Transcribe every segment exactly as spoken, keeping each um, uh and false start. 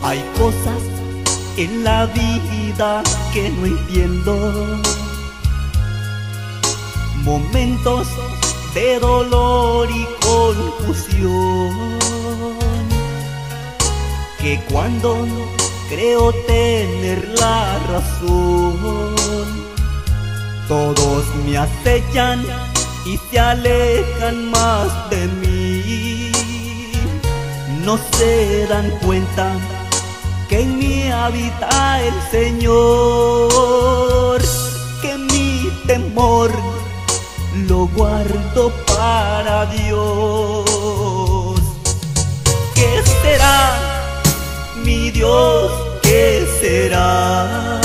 Hay cosas en la vida que no entiendo, momentos de dolor y confusión, que cuando creo tener la razón, todos me acechan y se alejan más de mí. No se dan cuenta que en mí habita el Señor, que mi temor lo guardo para Dios. ¿Qué será, mi Dios, qué será?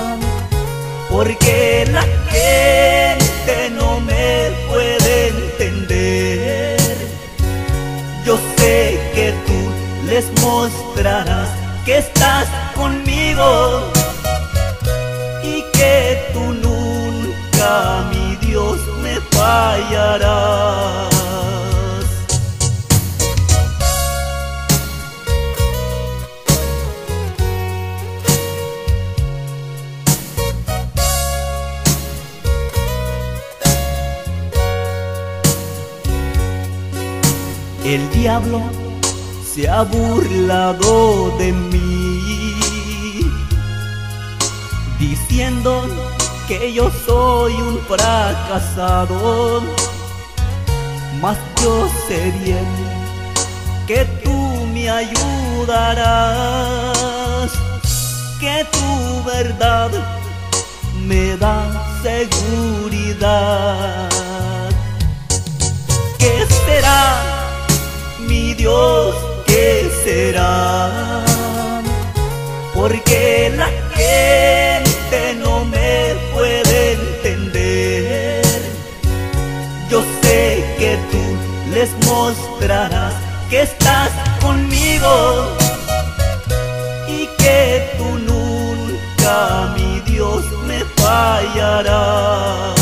Porque la gente no me puede entender. Yo sé que tú les mostrarás que estás conmigo y que tú nunca, mi Dios, me fallarás. El diablo se ha burlado de mí, diciendo que yo soy un fracasado, mas yo sé bien que tú me ayudarás, que tu verdad me da seguridad. ¿Qué será, mi Dios, qué será? Porque la gente no me puede entender. Yo sé que tú les mostrarás que estás conmigo y que tú nunca, mi Dios, me fallarás.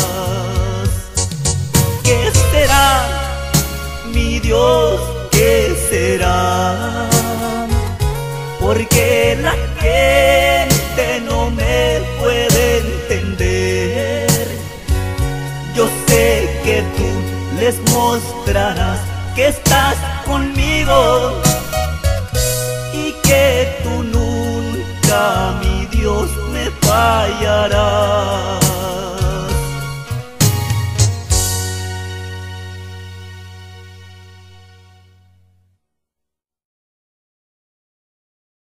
¿Qué será, mi Dios, qué será? Porque la gente no me puede entender. Yo sé que tú les mostrarás que estás conmigo y que tú nunca, mi Dios, me fallarás.